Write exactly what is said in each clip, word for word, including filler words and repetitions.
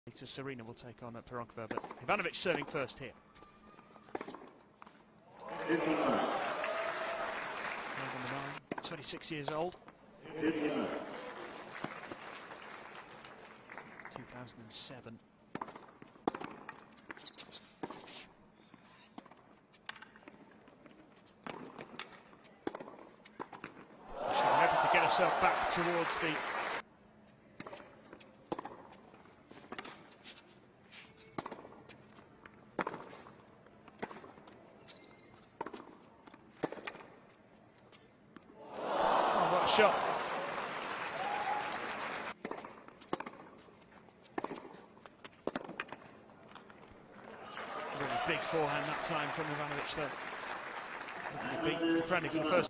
Later, Serena will take on at Pirogova, but Ivanovic serving first here. Number nine, twenty-six years old. two thousand seven. She's hoping to get herself back towards the shot. Really big forehand that time from Ivanovic though. Beat Prandi for the first.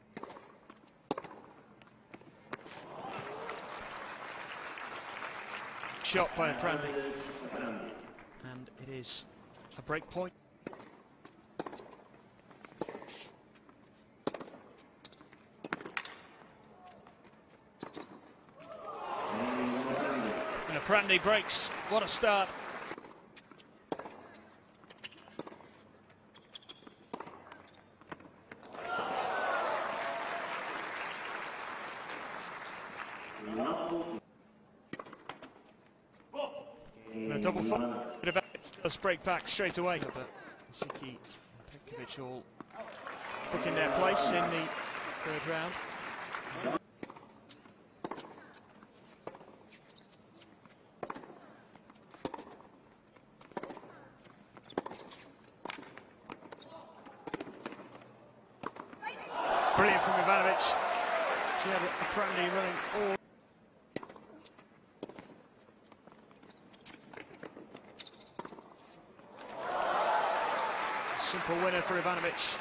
Shot by Prandi. And it is a break point. Prandi breaks. What a start. And a double fault. Does break back straight away. But Lisicki and Petkovic all booking their place in the third round. Brilliant from Ivanovic. She had a Prandi running all. Simple winner for Ivanovic.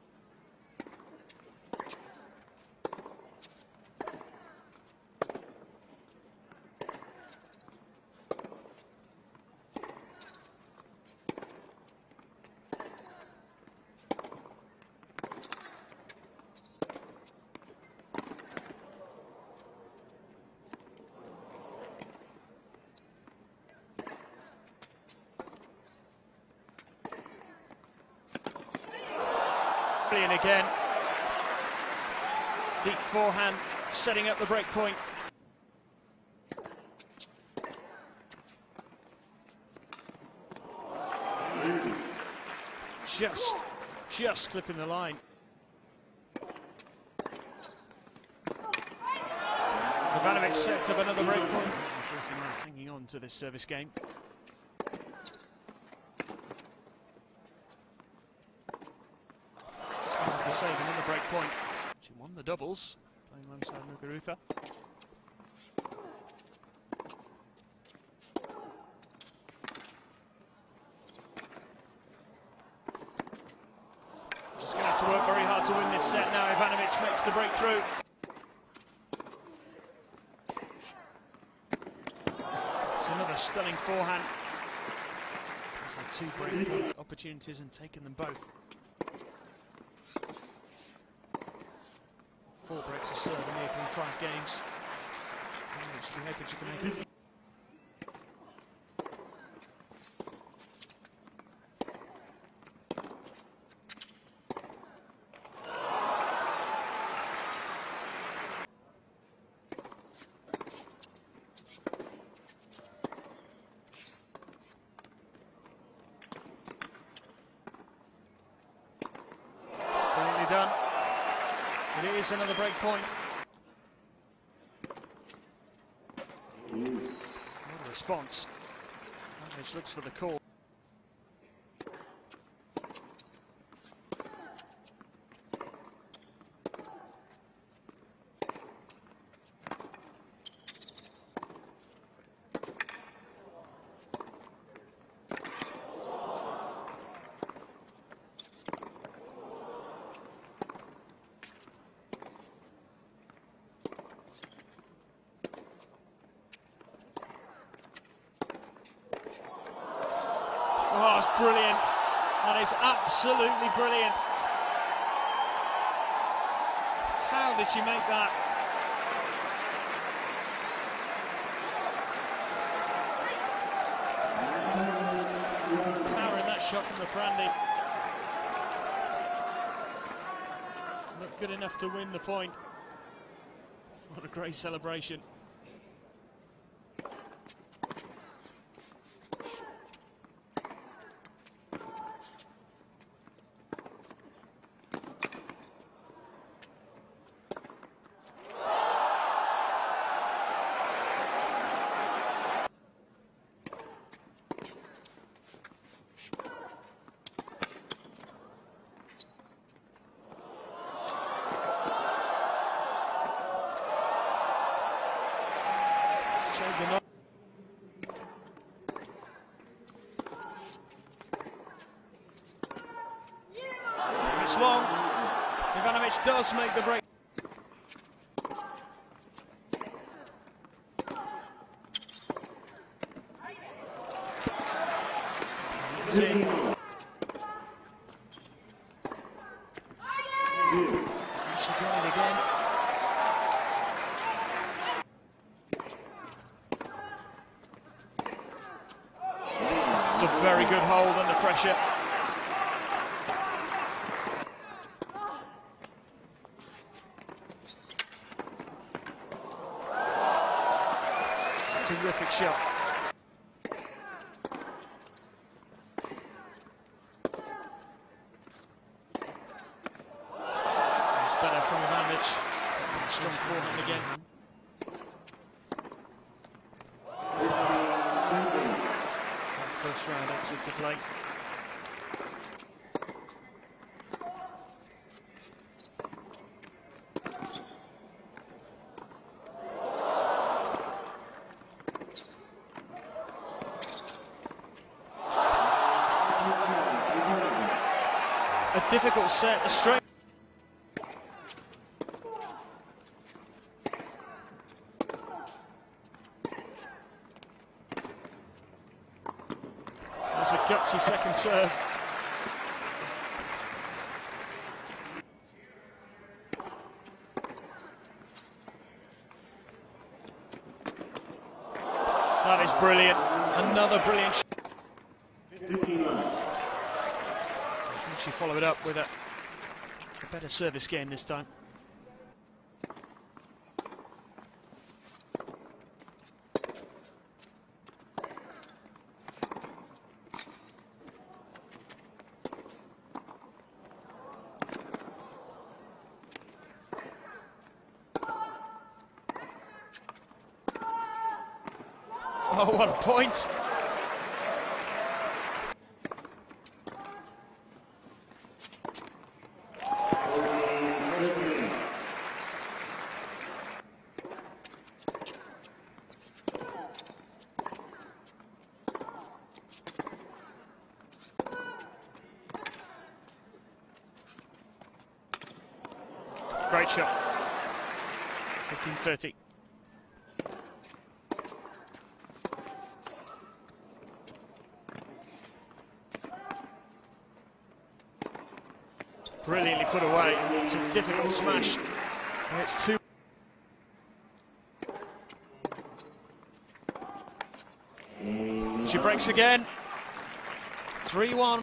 Brilliant again. Deep forehand, setting up the break point. Just, just clipping the line. Ivanovic sets up another break point. Hanging on to this service game. Saving in the break point. She won the doubles, playing alongside Muguruza. Just going to have to work very hard to win this set now. Ivanovic makes the breakthrough. It's another stunning forehand. She's had two break point opportunities and taken them both. Four breaks of serve in here from five games. And she'll be hoping she can make it. Brilliantly done. It is another break point. What a response. Ivanovic looks for the call. Oh, it's brilliant. That is absolutely brilliant. How did she make that? shot from Prandi. Not good enough to win the point. What a great celebration. Saved the knock. It's long. Ivanovic does make the break. It's in. She going again. It's a very good hold under pressure. It's a terrific shot. It's better from Ivanovic. Strong forehand again. First round exit to play. A difficult set, a straight. That's a gutsy second serve. That is brilliant. Another brilliant shot. I think she followed it up with a, a better service game this time. Oh, what a point! Great shot. fifteen thirty. Brilliantly put away. It's a difficult smash. And it's two. She breaks again. three one.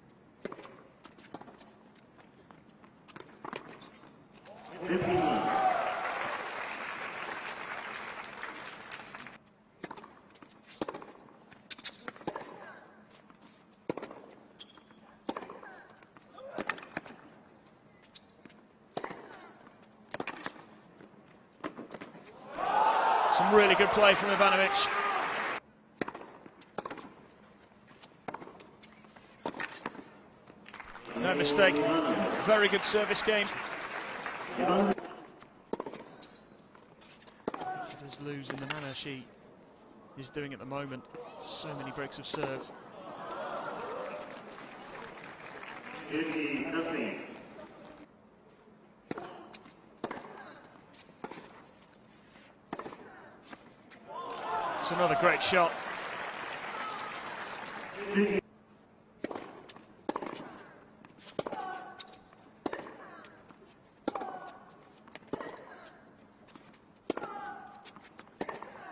Some really good play from Ivanovic. No mistake. Very good service game. She does lose in the manner she is doing at the moment. So many breaks of serve. Nothing. It's another great shot.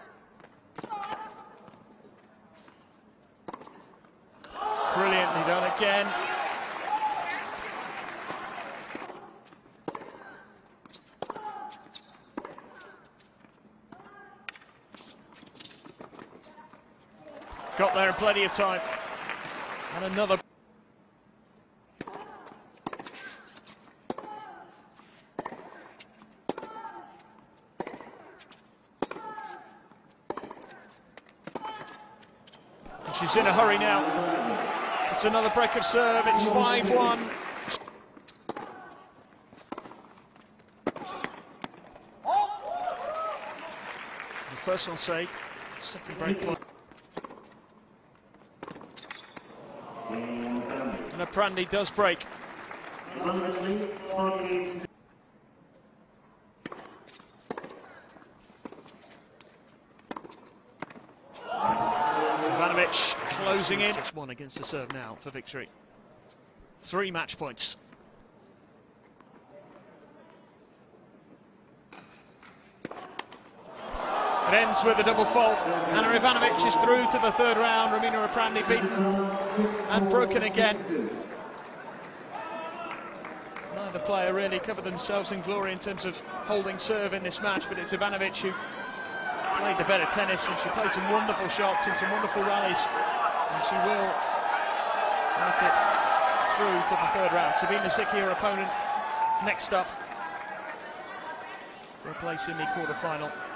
Brilliantly done again. Got there in plenty of time. And another. And she's in a hurry now. It's another break of serve. It's five one. The first one saved. Second break point. And Aprandi does break. Ivanovic closing in. Just one against the serve now for victory. Three match points. It ends with a double fault. Ana Ivanovic is through to the third round. Romina Aprandi beaten and broken again. Neither player really covered themselves in glory in terms of holding serve in this match, but it's Ivanovic who played the better tennis, and she played some wonderful shots and some wonderful rallies, and she will make it through to the third round. Sabine Lisicki, her opponent, next up for a place in the quarter-final.